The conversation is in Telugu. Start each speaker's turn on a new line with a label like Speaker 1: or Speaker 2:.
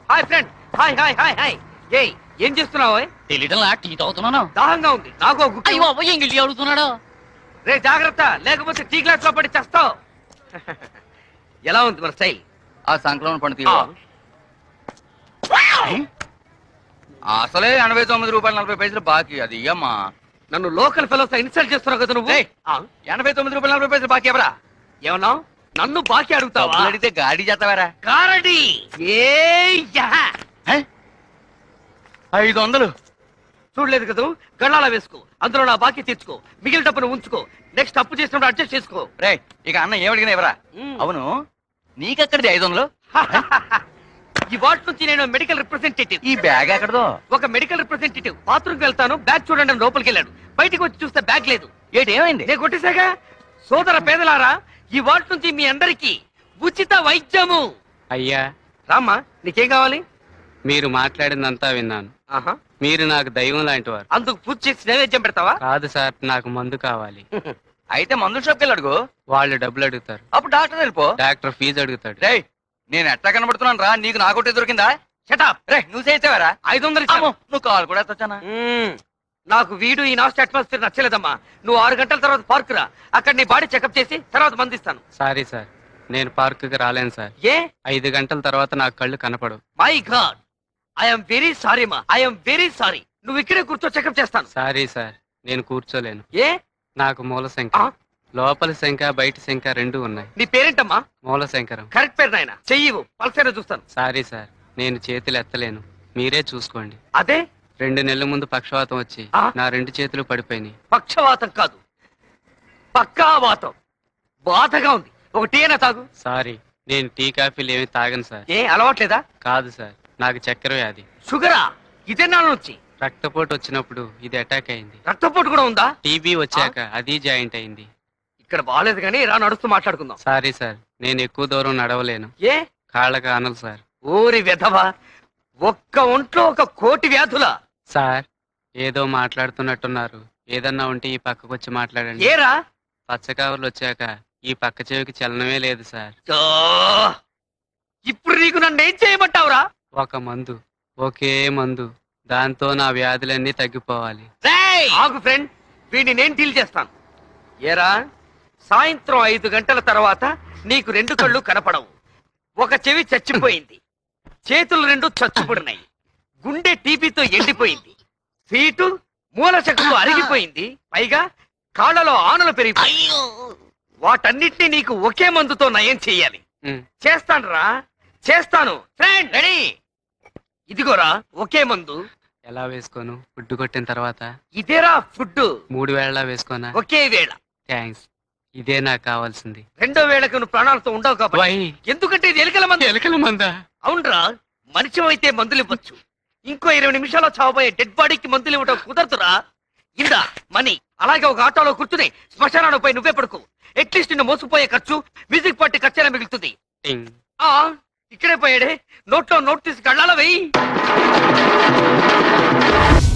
Speaker 1: Hi friend. Hi hi hi hi. ఏయ్ ఏం చేస్తున్నావు?
Speaker 2: తెలియటం టీ తాగుతున్నాను.
Speaker 1: దాహంగా ఉంది నాకు.
Speaker 2: ఇంగిలి అడుగుతున్నాడు.
Speaker 1: రే జాగ్రత్త, లేకపోతే టీ గ్లాస్ లో పడి చేస్తావు. ఎలా ఉంది మన స్టైల్?
Speaker 2: ఆ సంక్రమణ పండు అసలే 89 రూపాయలు 40 పైసలు బాకీ. అది ఇయ్యమ్మా.
Speaker 1: నన్ను లోకల్ ఫెలోస్ ఇన్సల్ట్ చేస్తున్నావు కదా నువ్వు.
Speaker 2: 89 రూపాయలు 40 పైసలు బాకీ ఎవరా?
Speaker 1: ఏమన్నా నన్ను బాకీ అడుగుతావా?
Speaker 2: అడిగితే గాడి చేస్తావారా?
Speaker 1: గారడి
Speaker 2: 500
Speaker 1: చూడలేదు కదా, గళ్ళాల వేసుకో, అందులో నా బాకీ తీర్చుకో, మిగిలిన డబ్బును ఉంచుకో, నెక్స్ట్ అప్పు చేసినప్పుడు అడ్జస్ట్ చేసుకో.
Speaker 2: రే ఇక అన్న ఏమడిగినా ఎవరా? అవును నీకెక్కడిది 500?
Speaker 1: ఈ వాటి నుంచి నేను మెడికల్ రిప్రజెంటేటివ్.
Speaker 2: ఈ బ్యాగ్ ఎక్కడదో?
Speaker 1: ఒక మెడికల్ రిప్రజెంటేటివ్ బాత్రూమ్కి వెళ్తాను, బ్యాగ్ చూడండి అని లోపలికి వెళ్ళాడు. బయటికి వచ్చి చూస్తే బ్యాగ్ లేదు.
Speaker 2: ఏంటి ఏమైంది?
Speaker 1: నేను కొట్టేశాగా. సోదర పేదలారా, ఈ వాటి నుంచి మీ అందరికి ఉచిత వైద్యము.
Speaker 3: అయ్యా
Speaker 1: రామ్మా, నీకేం కావాలి?
Speaker 3: మీరు మాట్లాడిందంతా విన్నాను.
Speaker 1: ఆహా,
Speaker 3: మీరు నాకు దైవం లాంటి వారు.
Speaker 1: అందుకు పూజ చేసి నైవేద్యం పెడతావా?
Speaker 3: కాదు సార్, నాకు మందు కావాలి.
Speaker 2: అయితే మందుల షాప్కి వెళ్ళి అడుగు.
Speaker 3: వాళ్ళు డబ్బులు అడుగుతారు.
Speaker 2: అప్పుడు డాక్టర్ వెళ్ళిపో.
Speaker 3: డాక్టర్ ఫీజు అడుగుతాడు.
Speaker 2: రే నేను ఎట్లా కనబడుతున్నాను రా? నీకు నాకొట్టే దొరికిందా?
Speaker 1: షటప్.
Speaker 2: రే నువ్వు చేసావారా?
Speaker 1: 500 ఇచ్చాను.
Speaker 2: నువ్వు కాల్ కూడా వచ్చానా?
Speaker 1: నాకు వీడు ఈ నాస్ట్ అట్మాస్ఫియర్ నచ్చలేదమ్మా. నువ్వు 6 గంటల తర్వాత పార్క్ రా, అక్కడ నీ బాడీ చెకప్ చేసి తర్వాత మందిస్తాను.
Speaker 3: సారీ సార్, నేను పార్కుకి రాలేను సార్.
Speaker 1: ఏ?
Speaker 3: 5 గంటల తర్వాత నాకు కళ్ళు కనపడవు.
Speaker 1: My god, I'm very sorry మా, ఐఎమ్ వెరీ సారీ. నువ్వు ఇక్కడే కూర్చో, చెకప్ చేస్తాను.
Speaker 3: సారీ సార్, నేను కూర్చోలేను.
Speaker 1: ఏ?
Speaker 3: నాకు మూల శంక, లోపల శంక బయట శంక 2 ఉన్నాయి.
Speaker 1: నీ పేరేంటమ్మా?
Speaker 3: మూల శంకరం.
Speaker 1: కరెక్ట్ పేరు నాయన. చెయ్యి పల్సైనా చూస్తాను.
Speaker 3: సారీ సార్, నేను చేతులు ఎత్తలేను, మీరే చూసుకోండి.
Speaker 1: అదే
Speaker 3: 2 నెలల ముందు పక్షవాతం వచ్చి నా 2 చేతులు పడిపోయినాయి.
Speaker 1: పక్షవాతం కాదు, పక్కావాతం. బాధగా ఉంది, ఒక టీ అయినా తాగు.
Speaker 3: సారీ, నేను టీ కాఫీలు ఏమి తాగను సార్.
Speaker 1: ఏ అలవాట్లేదా?
Speaker 3: కాదు సార్, నాకు చక్కెర వ్యాధి.
Speaker 1: షుగరా? ఇదే నుంచి
Speaker 3: రక్తపోటు వచ్చినప్పుడు ఇది అటాక్ అయింది.
Speaker 1: రక్తపోటు కూడా ఉందా?
Speaker 3: టీబీ వచ్చాక అది జాయింట్ అయింది.
Speaker 1: ఇక్కడ బాగాలేదు కానీ రా, నడుస్తూ మాట్లాడుకుందాం.
Speaker 3: సారీ సార్, నేను ఎక్కువ దూరం నడవలేను.
Speaker 1: ఏ?
Speaker 3: కాళ్ళకు ఆనలు సార్.
Speaker 1: ఊరి వెధవా, ఒక్క ఒంట్లో 1 కోటి వ్యాధులా?
Speaker 3: సార్ ఏదో మాట్లాడుతున్నట్టున్నారు, ఏదన్నా ఉంటే ఈ పక్కకు వచ్చి మాట్లాడండి.
Speaker 1: ఏరా?
Speaker 3: పచ్చకావర్లు వచ్చాక ఈ పక్క చెవికి చలనమే లేదు సార్.
Speaker 1: ఇప్పుడు నీకు నన్ను ఏం చేయమంటావురా?
Speaker 3: ఒక మందు, ఒకే మందు, దాంతో నా వ్యాధులన్నీ తగ్గిపోవాలి.
Speaker 1: ఆగు ఫ్రెండ్, వీడిని నేను డీల్ చేస్తాను. ఏరా, సాయంత్రం 5 గంటల తర్వాత నీకు 2 కళ్ళు కనపడవు, ఒక చెవి చచ్చిపోయింది, చేతులు 2 చచ్చుపడినాయి, గుండె టీబీతో ఎండిపోయింది, ఫీటు మూల శక్తితో అరిగిపోయింది, పైగా కాళ్ళలో ఆనలు పెరిగిపోయి. వాటన్నిటినీ నీకు ఒకే మందుతో నయం చెయ్యాలి. చేస్తాను రా, చేస్తాను. Friend ready? ఇదిగోరా ఒకే మందు.
Speaker 3: ఎలా వేసుకోను? ఫుడ్ కొట్టిన తర్వాత.
Speaker 1: ఇదేరా ఫుడ్.
Speaker 3: 3 వేళలా వేసుకోనా?
Speaker 1: ఒకే వేళ.
Speaker 3: థ్యాంక్స్, ఇదే నాకు కావాల్సింది.
Speaker 1: 2వ వేళకు నువ్వు ప్రాణాలతో ఉండవు కాబట్టి. ఎందుకంటే ఇది ఎలుకల మందు.
Speaker 3: ఎలుకల మందా?
Speaker 1: అవునరా, మనిషి అయితే మందులు ఇవ్వచ్చు, ఇంకో 20 నిమిషాల్లో చావబోయే డెడ్ బాడీకి మందులు ఇవ్వడం కుదరదురా. ఇందా మనీ. అలాగే ఒక ఆటోలో కూర్చుని శ్మశానానికి పోయి నువ్వే పడుకో. అట్లీస్ట్ నిన్ను మోసుకుపోయే ఖర్చు, మ్యూజిక్ పార్టీ ఖర్చైనా మిగులుతుంది. ఇక్కడే పోయాడే, నోట్లో నోట్ తీసి కళ్ళాల వెయ్యి.